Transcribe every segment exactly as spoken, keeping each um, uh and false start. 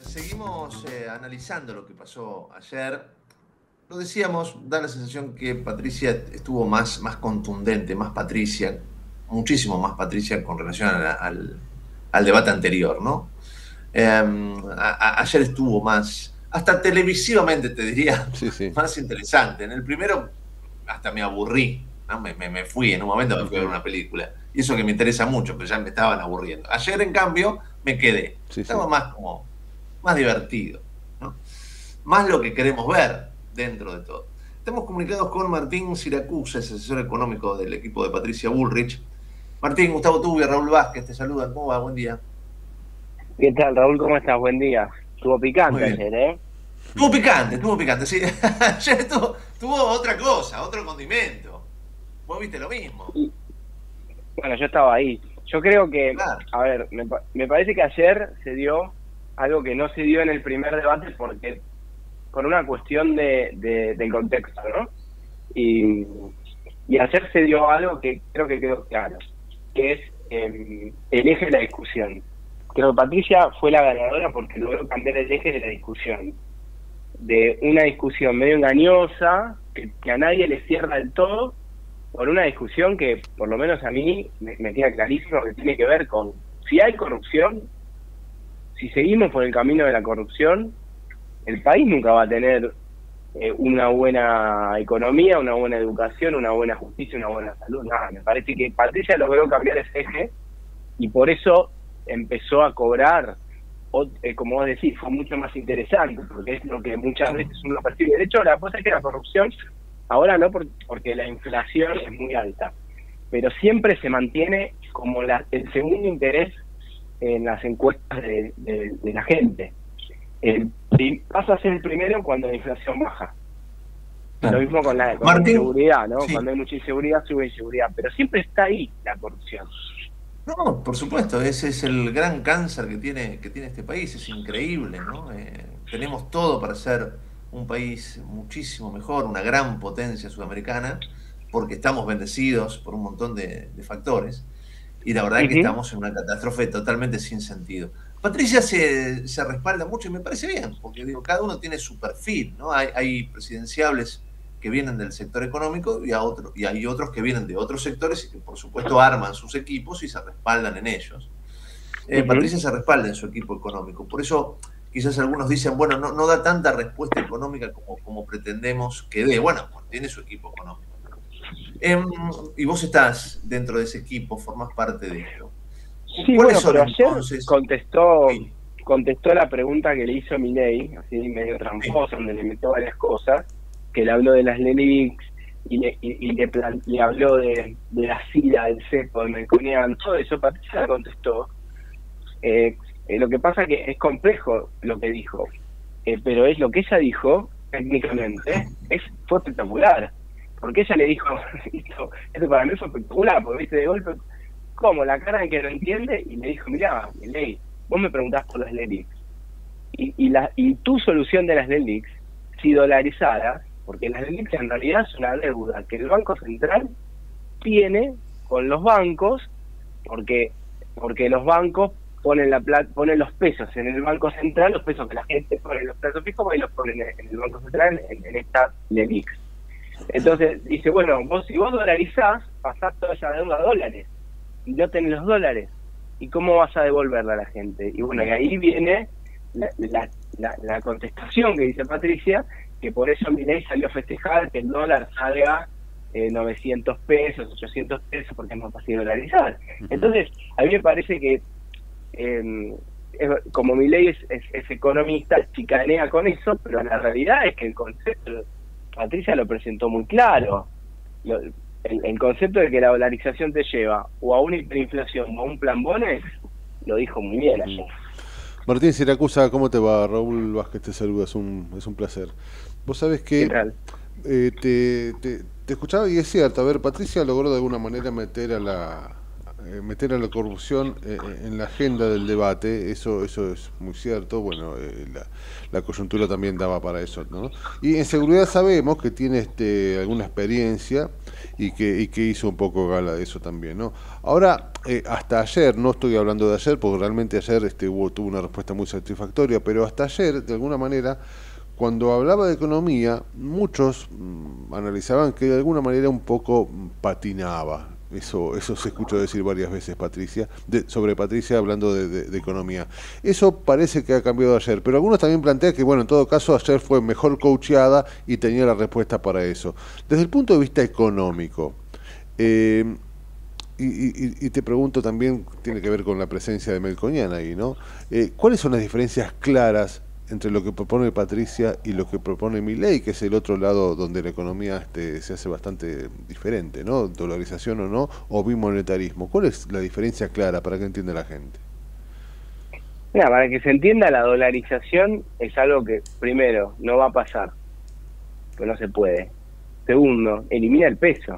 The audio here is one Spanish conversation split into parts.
Seguimos eh, analizando lo que pasó ayer. Lo decíamos, da la sensación que Patricia estuvo más, más contundente, más Patricia, muchísimo más Patricia con relación a la, al, al debate anterior, ¿no? Eh, a, a, ayer estuvo más, hasta televisivamente te diría, Sí, sí. más interesante. En el primero hasta me aburrí, ¿no? me, me, me fui, en un momento me fui a ver Ujú. una película. Y eso que me interesa mucho, pero ya me estaban aburriendo. Ayer, en cambio, me quedé. Sí, sí. Estaba más como más divertido, ¿no? Más lo que queremos ver dentro de todo. Estamos comunicados con Martín Siracusa, es asesor económico del equipo de Patricia Bullrich. Martín, Gustavo Tubio, Raúl Vázquez, te saludan. ¿Cómo va? Buen día. ¿Qué tal, Raúl? ¿Cómo estás? Buen día. Estuvo Muy picante bien. ayer, ¿eh? Estuvo picante, estuvo picante, sí. Ayer tuvo, tuvo otra cosa, otro condimento. Vos viste lo mismo. Y, bueno, yo estaba ahí. Yo creo que, Claro. a ver, me, me parece que ayer se dio algo que no se dio en el primer debate porque por una cuestión de, de, del contexto, ¿no? Y, y ayer se dio algo que creo que quedó claro, que es eh, el eje de la discusión. Creo que Patricia fue la ganadora porque logró cambiar el eje de la discusión. De una discusión medio engañosa, que, que a nadie le cierra del todo, por una discusión que, por lo menos a mí, me, me queda clarísimo que tiene que ver con si hay corrupción, si seguimos por el camino de la corrupción, el país nunca va a tener eh, una buena economía, una buena educación, una buena justicia, una buena salud. Nada, me parece que Patricia logró cambiar ese eje y por eso empezó a cobrar, o, eh, como vos decís, fue mucho más interesante, porque es lo que muchas veces uno percibe. De hecho, la cosa es que la corrupción, ahora no por, porque la inflación es muy alta, pero siempre se mantiene como la, el segundo interés en las encuestas de, de, de la gente. El, pasa a ser el primero cuando la inflación baja. Claro. Lo mismo con la, con la Martín, inseguridad, ¿no? sí. Cuando hay mucha inseguridad, sube inseguridad, pero siempre está ahí la corrupción. No, por supuesto, ese es el gran cáncer que tiene, que tiene este país, es increíble, ¿no? Eh, tenemos todo para ser un país muchísimo mejor, una gran potencia sudamericana, porque estamos bendecidos por un montón de, de factores, y la verdad es que Uh-huh. estamos en una catástrofe totalmente sin sentido. Patricia se, se respalda mucho y me parece bien, porque digo, cada uno tiene su perfil, ¿no? Hay, hay presidenciables que vienen del sector económico y, a otro, y hay otros que vienen de otros sectores y que por supuesto arman sus equipos y se respaldan en ellos. Eh, Uh-huh. Patricia se respalda en su equipo económico, por eso quizás algunos dicen, bueno, no, no da tanta respuesta económica como, como pretendemos que dé. Bueno, pues tiene su equipo económico. Eh, y vos estás dentro de ese equipo, formás parte de esto. Sí, ¿Cuáles bueno, son pero ayer entonces? contestó Sí, contestó la pregunta que le hizo Milei, así medio sí. tramposa, donde le metió varias cosas, que le habló de las LELIX y le, y, y le, plan, le habló de, de la SIDA, del cepo, del Melconian, todo eso. Patricia la contestó. Eh, eh, lo que pasa es que es complejo lo que dijo, eh, pero es lo que ella dijo técnicamente, es, fue espectacular, porque ella le dijo, esto, esto para mí fue espectacular, porque viste de golpe, como la cara de que lo entiende, y le dijo, mirá, Milei, vos me preguntás por las LELIX, y, y, la, y tu solución de las LELIX, si dolarizadas, porque las LELIX en realidad es una deuda que el Banco Central tiene con los bancos, porque porque los bancos ponen la plata, ponen los pesos en el Banco Central, los pesos que la gente pone en los plazos fijos, y los ponen en el Banco Central en, en esta LELIX. Entonces dice, bueno, vos si vos dolarizás, pasás toda esa deuda a dólares, y no tenés los dólares, ¿y cómo vas a devolverla a la gente? Y bueno, y ahí viene la, la, la, la contestación que dice Patricia, que por eso Milei salió a festejar que el dólar salga eh, novecientos pesos, ochocientos pesos, porque es más fácil dolarizar. Ujú. Entonces, a mí me parece que eh, es, como Milei es, es, es economista, chicanea con eso, pero la realidad es que el concepto, Patricia lo presentó muy claro. Lo, el, el concepto de que la dolarización te lleva o a una hiperinflación o a un plan Bones, lo dijo muy bien ayer. Martín Siracusa, ¿cómo te va? Raúl Vázquez te saluda, es un, es un placer. Vos sabés ¿Qué que tal? eh, te, te, te escuchaba y es cierto, a ver, Patricia logró de alguna manera meter a la, eh, meter a la corrupción eh, en la agenda del debate, eso eso es muy cierto. Bueno, eh, la, la coyuntura también daba para eso, ¿no? Y en seguridad sabemos que tiene este alguna experiencia y que y que hizo un poco gala de eso también, ¿no? Ahora, eh, hasta ayer, no estoy hablando de ayer, porque realmente ayer este hubo, tuvo una respuesta muy satisfactoria, pero hasta ayer, de alguna manera, cuando hablaba de economía, muchos mmm, analizaban que de alguna manera un poco patinaba. Eso eso se escuchó decir varias veces, Patricia, de, sobre Patricia hablando de, de, de economía. Eso parece que ha cambiado ayer, pero algunos también plantean que, bueno, en todo caso, ayer fue mejor coacheada y tenía la respuesta para eso. Desde el punto de vista económico, eh, y, y, y te pregunto también, tiene que ver con la presencia de Melconian ahí, ¿no? Eh, ¿Cuáles son las diferencias claras entre lo que propone Patricia y lo que propone Milei, que es el otro lado donde la economía este, se hace bastante diferente, ¿no? Dolarización o no, o bimonetarismo? ¿Cuál es la diferencia clara para que entienda la gente? Mira, para que se entienda, la dolarización es algo que, primero, no va a pasar, pues no se puede. Segundo, elimina el peso.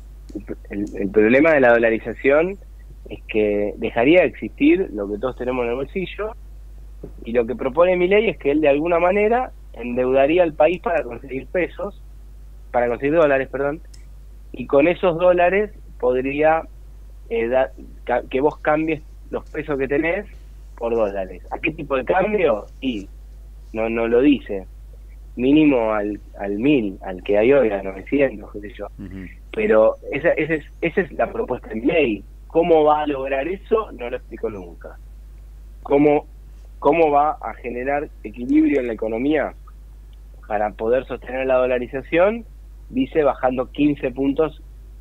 El, el problema de la dolarización es que dejaría de existir lo que todos tenemos en el bolsillo. Y lo que propone Milei es que él de alguna manera endeudaría al país para conseguir pesos, para conseguir dólares, perdón, y con esos dólares podría eh, da, ca, que vos cambies los pesos que tenés por dólares. ¿A qué tipo de cambio? Y no no lo dice, mínimo al al mil, al que hay hoy, a novecientos, qué sé yo. Uh-huh. Pero esa, esa, es, esa es la propuesta de Milei. ¿Cómo va a lograr eso? No lo explico nunca. ¿Cómo ¿Cómo va a generar equilibrio en la economía para poder sostener la dolarización? Dice bajando quince puntos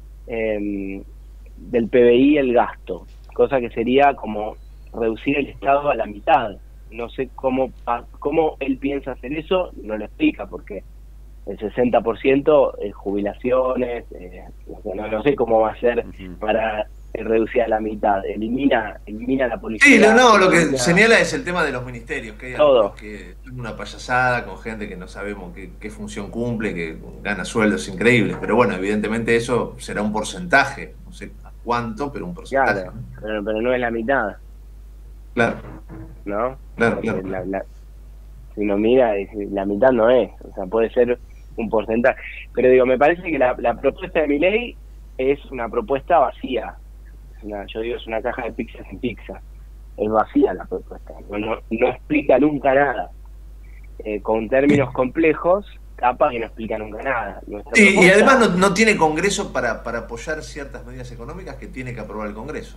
eh, del P B I el gasto, cosa que sería como reducir el Estado a la mitad. No sé cómo cómo él piensa hacer eso, no lo explica, porque el sesenta por ciento es jubilaciones, eh, no, no sé cómo va a ser uh-huh. para reducir a la mitad, elimina elimina la policía. Sí, no, no lo que señala es el tema de los ministerios, que hay todo. Que es una payasada con gente que no sabemos qué, qué función cumple, que gana sueldos increíbles, pero bueno, evidentemente eso será un porcentaje, no sé cuánto, pero un porcentaje. Claro, pero, pero no es la mitad. Claro. ¿No? Claro, claro. La, la, si uno mira, la mitad no es, o sea, puede ser un porcentaje. Pero digo, me parece que la, la propuesta de Milei es una propuesta vacía. Una, yo digo, es una caja de pizzas en pizza. Es vacía la propuesta. No, no, no explica nunca nada. Eh, con términos complejos, capaz que no explica nunca nada. Sí, propuesta, y además no, no tiene Congreso para, para apoyar ciertas medidas económicas que tiene que aprobar el Congreso,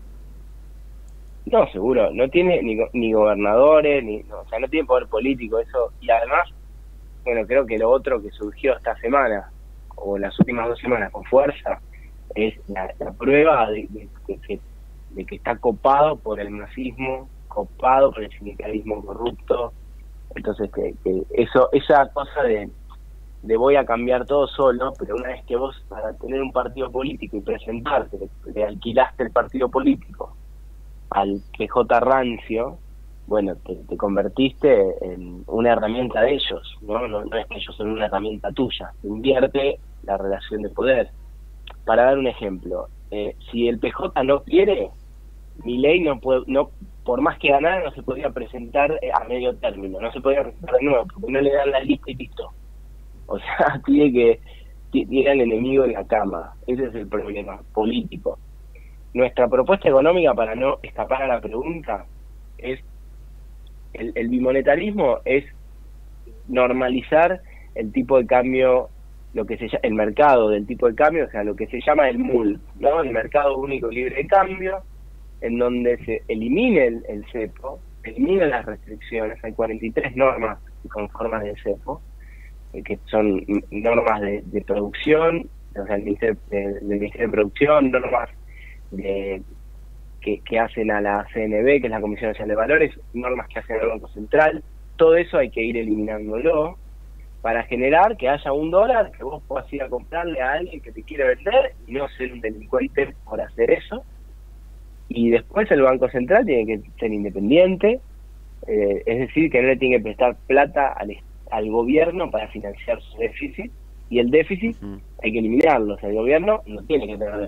¿no? No, seguro. No tiene ni, ni gobernadores, ni no, o sea, no tiene poder político. Eso. Y además, bueno, creo que lo otro que surgió esta semana, o las últimas dos semanas con fuerza, es la, la prueba de, de, de, que, de que está copado por el nazismo, copado por el sindicalismo corrupto. Entonces que, que eso esa cosa de, de voy a cambiar todo solo, pero una vez que vos para tener un partido político y presentarte, le, le alquilaste el partido político al P J rancio, bueno, te, te convertiste en una herramienta de ellos, ¿no? No, no es que ellos son una herramienta tuya, invierte la relación de poder. Para dar un ejemplo, eh, si el P J no quiere, Milei no puede, no, por más que ganara, no se podía presentar a medio término, no se podía presentar de nuevo, porque no le dan la lista y listo. O sea, tiene que tiene al enemigo en la cama. Ese es el problema político. Nuestra propuesta económica, para no escapar a la pregunta, es el, el bimonetarismo es normalizar el tipo de cambio, lo que se llama el mercado del tipo de cambio, o sea, lo que se llama el M U L, ¿no? El mercado único libre de cambio, en donde se elimine el, el cepo, elimine las restricciones. Hay cuarenta y tres normas que conforman el cepo, eh, que son normas de, de producción, o sea, el Ministerio de, del Ministerio de Producción, normas de que, que hacen a la C N B, que es la Comisión Nacional de Valores, normas que hacen al Banco Central. Todo eso hay que ir eliminándolo para generar que haya un dólar que vos puedas ir a comprarle a alguien que te quiere vender y no ser un delincuente por hacer eso. Y después el Banco Central tiene que ser independiente, eh, es decir, que no le tiene que prestar plata al, al gobierno para financiar su déficit, y el déficit uh-huh. hay que eliminarlo. O sea, el gobierno no tiene que tener déficit,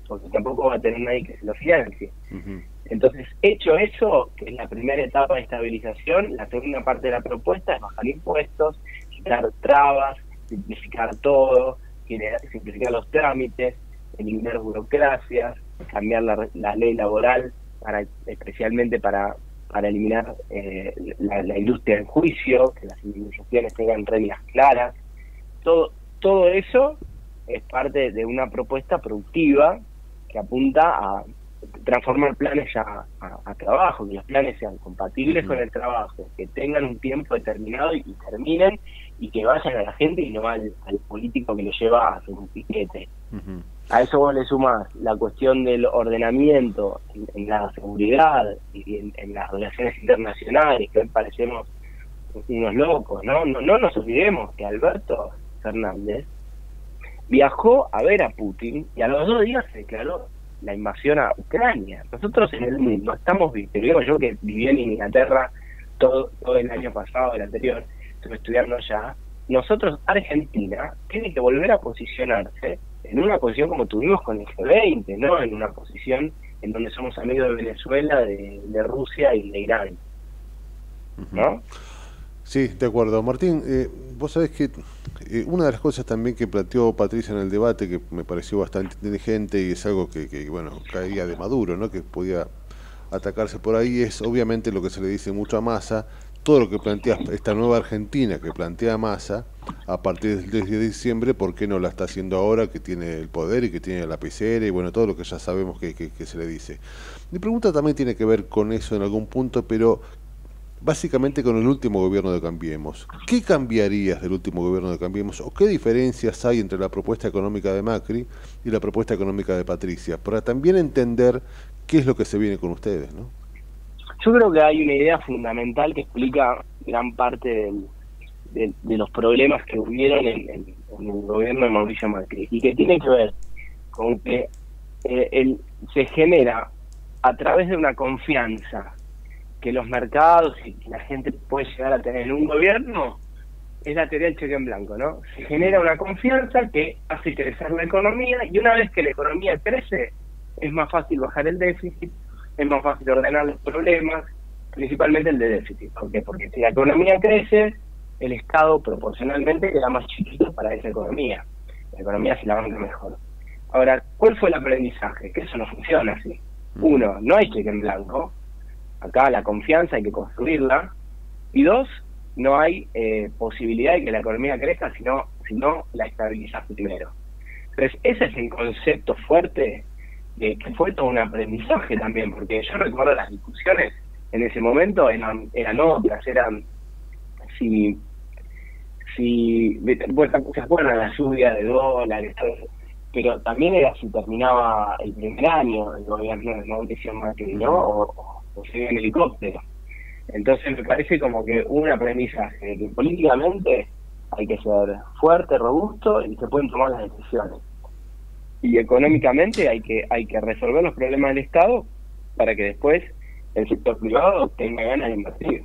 porque tampoco va a tener nadie que se lo financie. Uh-huh. Entonces, hecho eso, que es la primera etapa de estabilización, la segunda parte de la propuesta es bajar impuestos, quitar trabas, simplificar todo, simplificar los trámites, eliminar burocracias, cambiar la, la ley laboral, para especialmente para, para eliminar eh, la, la industria del juicio, que las indemnizaciones tengan reglas claras. Todo, todo eso es parte de una propuesta productiva que apunta a transformar planes a, a, a trabajo, que los planes sean compatibles uh-huh. con el trabajo, que tengan un tiempo determinado y, y terminen, y que vayan a la gente y no al, al político que lo lleva a hacer un piquete. Uh-huh. A eso vos le sumás la cuestión del ordenamiento en, en la seguridad y en, en las relaciones internacionales, que hoy parecemos unos locos, ¿no? No, no nos olvidemos que Alberto Fernández viajó a ver a Putin y a los dos días se declaró la invasión a Ucrania. Nosotros en el mundo estamos, te digo yo que viví en Inglaterra todo, todo el año pasado, el anterior, estuve estudiando allá. Nosotros, Argentina, tiene que volver a posicionarse en una posición como tuvimos con el G veinte, no en una posición en donde somos amigos de Venezuela, de, de Rusia y de Irán, ¿no? Sí, de acuerdo. Martín, eh, vos sabés que eh, una de las cosas también que planteó Patricia en el debate, que me pareció bastante inteligente y es algo que, que bueno, caía de Maduro, ¿no? Que podía atacarse por ahí, es obviamente lo que se le dice mucho a Massa, todo lo que plantea esta nueva Argentina que plantea Massa a partir del diez de diciembre, ¿por qué no la está haciendo ahora que tiene el poder y que tiene la lapicera y bueno, todo lo que ya sabemos que, que, que se le dice? Mi pregunta también tiene que ver con eso en algún punto, pero básicamente con el último gobierno de Cambiemos. ¿Qué cambiarías del último gobierno de Cambiemos o qué diferencias hay entre la propuesta económica de Macri y la propuesta económica de Patricia? Para también entender qué es lo que se viene con ustedes, ¿no? Yo creo que hay una idea fundamental que explica gran parte del, de, de los problemas que hubieron en, en, en el gobierno de Mauricio Macri y que tiene que ver con que eh, el, se genera a través de una confianza que los mercados y la gente puede llegar a tener en un gobierno, es la teoría del cheque en blanco, ¿no? Se genera una confianza que hace crecer la economía y una vez que la economía crece, es más fácil bajar el déficit, es más fácil ordenar los problemas, principalmente el de déficit. ¿Por qué? Porque si la economía crece, el Estado proporcionalmente queda más chiquito para esa economía. La economía se la banca mejor. Ahora, ¿cuál fue el aprendizaje? Que eso no funciona así. Uno, no hay cheque en blanco. Acá la confianza hay que construirla. Y dos, no hay eh, posibilidad de que la economía crezca si no, si no la estabilizas primero. Entonces, ese es el concepto fuerte de que fue todo un aprendizaje también, porque yo recuerdo las discusiones en ese momento eran, eran otras, eran si, si bueno, se acuerdan la lluvia de dólares, pero también era si terminaba el primer año el gobierno de Mauricio Macri, ¿no? O, o se iba en helicóptero. Entonces me parece como que un aprendizaje de que políticamente hay que ser fuerte, robusto y se pueden tomar las decisiones. Y económicamente hay que hay que resolver los problemas del Estado para que después el sector privado tenga ganas de invertir.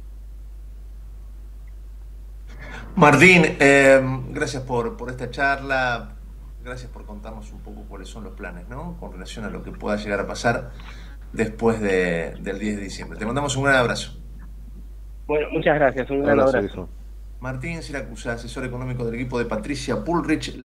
Martín, eh, gracias por, por esta charla, gracias por contarnos un poco cuáles son los planes, ¿no? Con relación a lo que pueda llegar a pasar después de, del diez de diciembre. Te mandamos un gran abrazo. Bueno, muchas gracias, un gran abrazo. abrazo. Martín Siracusa, asesor económico del equipo de Patricia Bullrich.